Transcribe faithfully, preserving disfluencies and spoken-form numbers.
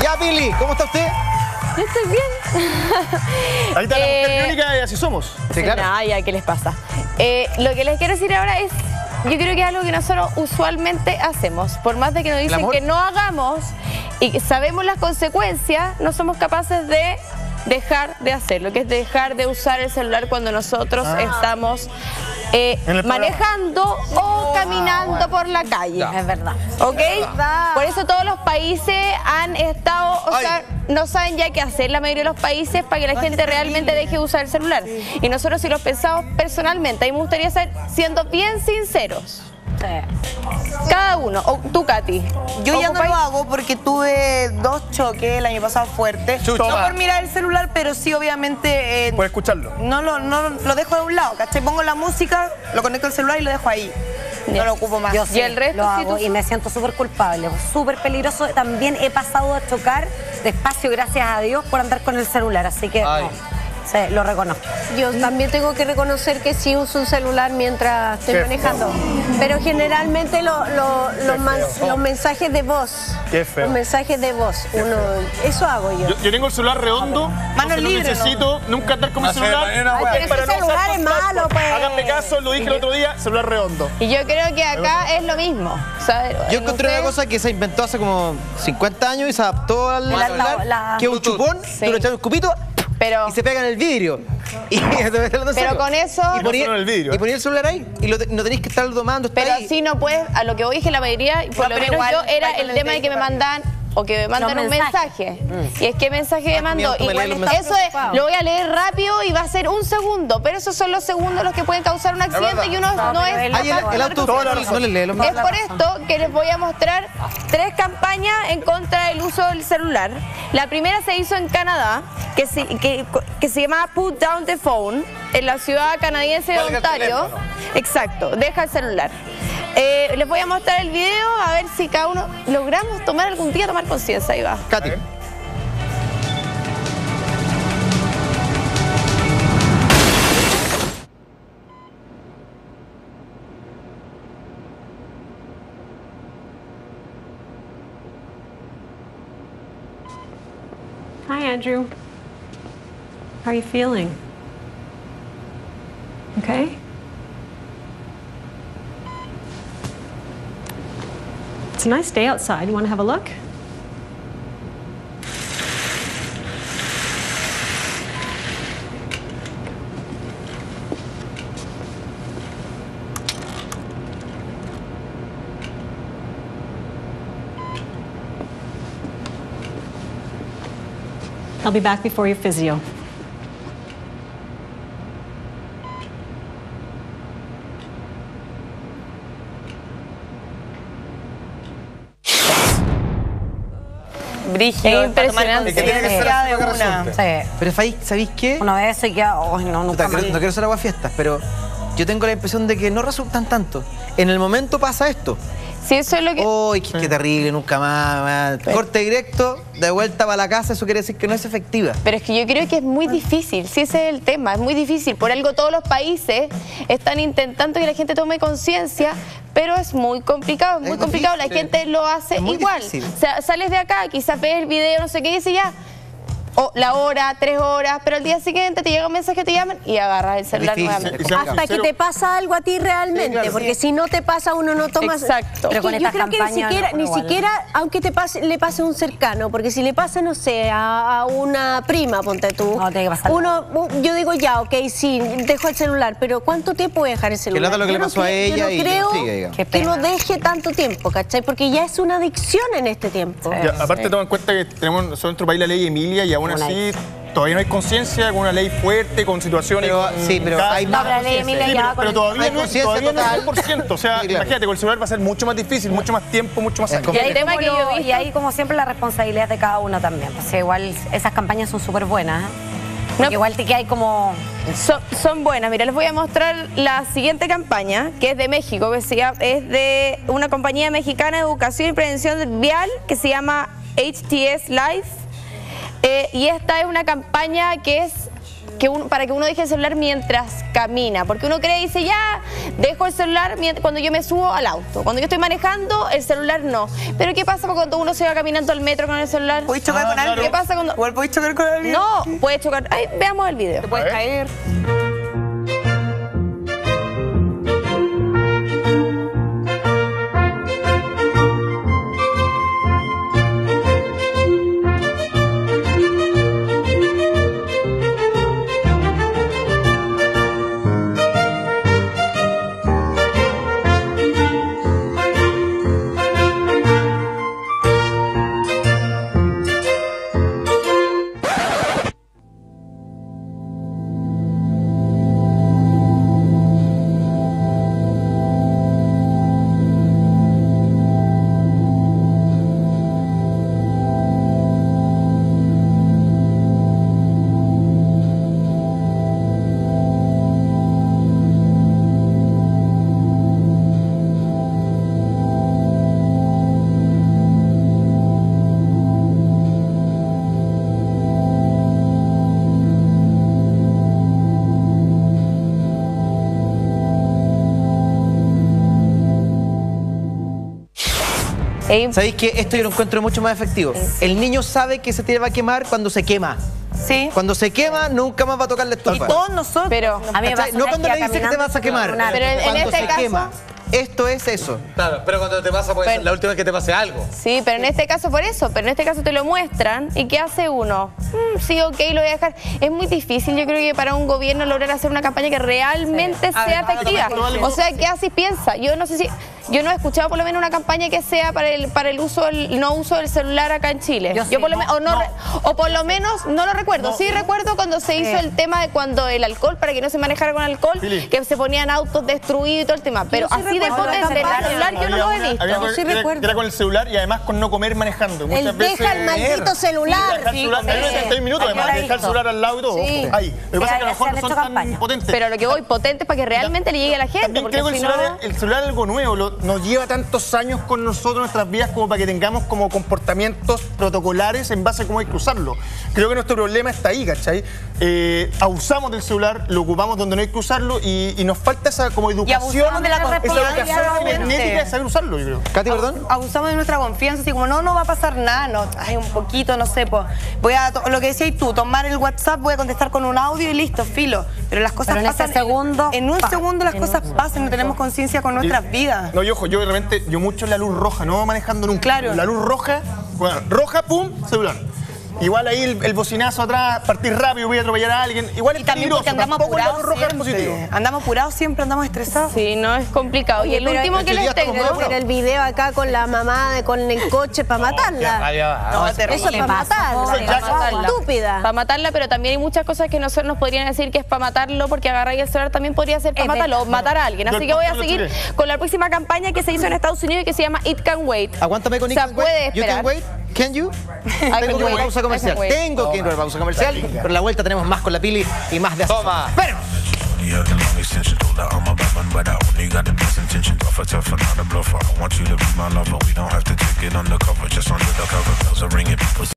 Ya, Pili, ¿cómo está usted? Yo estoy bien. Ahí está la Eh, mujer biónica y así somos. Sí, claro. No, ya, ¿qué les pasa? Eh, lo que les quiero decir ahora es, yo creo que es algo que nosotros usualmente hacemos. Por más de que nos dicen amor? que no hagamos y que sabemos las consecuencias, no somos capaces de dejar de hacerlo, que es dejar de usar el celular cuando nosotros Ah. estamos eh, En el programa. manejando o caminando por la calle. Es verdad. ¿Ok? Por eso todos los países han estado, o Ay. sea, no saben ya qué hacer la mayoría de los países para que la gente realmente deje de usar el celular. Y nosotros si lo pensamos personalmente, a mí me gustaría ser, siendo bien sinceros, cada uno, o tú, Katy. Yo ya no ¿ocupáis? lo hago porque tuve dos choques el año pasado fuertes. Chucha. No por mirar el celular, pero sí obviamente eh, Puedes escucharlo. no, lo, no lo dejo de un lado, ¿cachai? Pongo la música, lo conecto al celular y lo dejo ahí. No lo ocupo más. Yo Y sí, el resto, lo sí, hago tú- y me siento súper culpable, súper peligroso. También he pasado a chocar despacio, gracias a Dios, por andar con el celular. Así que Ay. no, sí, lo reconozco. Yo también tengo que reconocer que sí uso un celular mientras estoy Qué manejando. Pero generalmente lo- lo- los, man- los mensajes de voz. Qué feo. Los mensajes de voz. Uno, eso hago yo. Yo, yo tengo el celular redondo. Mano entonces libre, No necesito nunca andar con mi No sé, celular. mañana, Ay, weón. pero Para ese no usar celular es contacto. malo, pues. Háganme caso, lo dije el otro día, celular redondo. Y yo creo que acá es lo mismo. O sea, Yo encontré ustedes- una cosa que se inventó hace como cincuenta años y se adaptó al La- celular, la- la- que es un chupón, Sí. tú le echas un cupito Pero, y se pega en el vidrio. Y, pero con eso- Y ponía, No solo en el vidrio, y ¿eh? ponía el celular ahí y lo te- no tenéis que estar domando, está pero ahí. así no puedes, a lo que voy dije la mayoría, y por No, lo pero menos igual, yo, era va con el el tema de que me teléfono. mandan o que me mandan Los un mensaje. mensajes. Y es que mensaje me mandó. tú me lees Igual los está- mensajes. eso es, lo voy a leer rápido y va a ser un segundo, pero esos son los segundos los que pueden causar un accidente y uno no, No, es... pero él- Ay, el, el auto Toda la no le lee los Es por esto que les voy a mostrar tres campañas en contra del uso del celular. La primera se hizo en Canadá, que se, que, que se llama Put Down the Phone, en la ciudad canadiense de Cuelga el Ontario. teléfono. Exacto, deja el celular. Eh, les voy a mostrar el video a ver si cada uno logramos tomar algún día tomar conciencia. Ahí va. Katy. Hi, Andrew. How are you feeling? Okay? It's a nice day outside. You want to have a look? I'll be back before your physio. Brígido, Es para tomar impresionante. conciencia de una. Sí. Pero ¿sabéis, ¿sabéis qué? Uno ve eso y queda, ay, no, Puta, nunca más. quiero- no quiero ser aguafiestas, pero yo tengo la impresión de que no resultan tanto. En el momento pasa esto. Si eso es lo que... ¡Uy, qué, qué terrible! Nunca más, más. Corte directo, de vuelta para la casa, eso quiere decir que no es efectiva. Pero es que yo creo que es muy difícil, si ese es el tema, es muy difícil. Por algo todos los países están intentando que la gente tome conciencia, pero es muy complicado, es muy Es complicado. La difícil. gente lo hace Es muy igual. difícil. O sea, sales de acá, quizás ves el video, no sé qué, y dices ya, o la hora, tres horas, pero al día siguiente te llega un mensaje, te llaman y agarras el celular difícil. nuevamente. Y seamos Hasta que sinceros, te pasa algo a ti realmente, Sí, claro, porque sí. si no te pasa uno no toma. Exacto. Es Pero con que yo estas creo que ni campañas, siquiera, no, ni igual. siquiera, aunque te pase, le pase a un cercano, porque si le pasa, no sé, a, a una prima, ponte tú. No, tiene que pasar. Uno, u- yo digo ya, ok, sí, dejo el celular, pero ¿cuánto tiempo voy a dejar el celular? lata lo que Yo le no pasó a cre- ella yo no y que creo lo sigue, digamos. Qué que pena. lo deje tanto tiempo, ¿cachai? Porque ya es una adicción en este tiempo. Ya, aparte, toma en cuenta que tenemos en nuestro país la ley Emilia y aún Una así todavía no hay conciencia, con una ley fuerte, con situaciones. Pero, con sí, pero casos. hay No, más pero la ley conciencia. Emilia Sí, ya pero, con pero el- todavía, Hay no, conciencia todavía no es total. cien por ciento. O sea, Sí, claro. imagínate, con el celular va a ser mucho más difícil, mucho más tiempo, mucho más Es años. Y hay Y, tema como que yo lo- he visto- y ahí, como siempre, la responsabilidad de cada uno también. O sea, igual esas campañas son súper buenas. ¿eh? Porque No. igual te que hay como... Son, son buenas. Mira, les voy a mostrar la siguiente campaña, que es de México, que se llama- es de una compañía mexicana de educación y prevención vial que se llama H T S Life. Eh, y esta es una campaña que es que uno, para que uno deje el celular mientras camina, porque uno cree y dice, ya, dejo el celular cuando yo me subo al auto. Cuando yo estoy manejando, el celular no. Pero ¿qué pasa cuando uno se va caminando al metro con el celular? ¿Puedes chocar Ah, con alguien? claro. ¿Qué pasa cuando...? Igual puedes chocar con alguien. No, puede chocar. Ay, veamos el video. Te puedes ver. caer. Ey, ¿Sabéis que esto yo lo encuentro mucho más efectivo? El niño sabe que se te va a quemar cuando se quema. Sí. Cuando se quema, nunca más va a tocar la Y estufa. todos nosotros. pero... A mí me ¿Cachai? pasó No una cuando vez le que dice que te vas a quemar. caminando Pero en- en cuando este se caso- quema. Esto es eso. Claro, pero cuando te pasa puede ser Pero- la última vez que te pase algo. Sí, pero en este caso por eso, pero en este caso te lo muestran y ¿qué hace uno? Mm, sí, ok, lo voy a dejar. Es muy difícil, yo creo que para un gobierno lograr hacer una campaña que realmente sea efectiva. O sea, ¿qué hace y piensa? Yo no sé si, yo no he escuchado por lo menos una campaña que sea para el para el uso, el no uso del celular acá en Chile. Yo Yo sí, por lo no, menos, o, no, no. re- o por lo menos no lo recuerdo. Sí recuerdo cuando se hizo el tema de cuando el alcohol, para que no se manejara con alcohol, Pili. que se ponían autos destruidos y todo el tema. Pero sí así de recuerdo la potente el campaña. celular yo no lo he una- visto. había Yo una- sí era- recuerdo. era con el celular y además con no comer manejando. Muchas Él veces. deja el maldito celular. Dejar el Sí, celular, sí. menos de treinta minutos, Yo además, la he dejar el visto. celular al lado y todo. Sí. Ahí. Lo que pasa es que a lo se mejor han no son hecho tan campañas. potentes. Pero lo que voy, potente para que realmente le llegue a la gente. También Porque creo que el si no... celular, el celular es algo nuevo, lo- nos lleva tantos años con nosotros en nuestras vidas como para que tengamos como comportamientos protocolares en base a cómo hay que usarlo. Creo que nuestro problema está ahí, ¿cachai? Eh, abusamos del celular, lo ocupamos donde no hay que usarlo y, y nos falta esa como educación, abusamos de la esa confianza, educación obviamente. cibernética de saber usarlo, yo creo. Katy, perdón. Abusamos de nuestra confianza, así como no, no va a pasar nada, no, ay, un poquito, no sé, pues voy a, to- lo que decías tú, tomar el WhatsApp, voy a contestar con un audio y listo, filo. Pero las cosas Pero en ese pasan. segundo, En un pa, segundo las en cosas un pasan, no tenemos conciencia con nuestras Y- vidas. No, y ojo, yo de repente, yo mucho en la luz roja, no manejando nunca. Claro. La luz roja, bueno, roja, pum, celular. Igual ahí el, el bocinazo atrás, partir rápido, voy a atropellar a alguien. Igual es Y también peligroso, porque andamos tampoco la apurados luz roja es siempre. positivo. Andamos apurados siempre, andamos estresados. Sí, no es complicado. Oye, y el pero último es que que les ya estamos tengo... muy Pero el video acá con la mamá de- con el coche para matarla. No, terrible. Eso es para matarla. Eso ya- Para matarla. Estúpida. Para matarla, pero también hay muchas cosas que nosotros nos podrían decir que es para matarlo, porque agarrar el celular también podría ser para Es matarlo o verdad. matar a alguien. Yo Así el que voy a pastor lo seguir tiré. con la próxima campaña que se hizo en Estados Unidos y que se llama It Can Wait. Aguántame con O sea, It Can puede Wait. You esperar. can wait. Can you? can Tengo que ir a wait. una pausa comercial. I can wait. Tengo que ir a una pausa comercial. Pero en la vuelta tenemos más con la Pili y más de asesor. Toma. Pero Yeah, the long extension, told her I'm a Batman, but I only got the best intention. Tougher, tougher, not a bluffer. I want you to be my lover. We don't have to take it undercover, just under the cover. Bells are ringing, people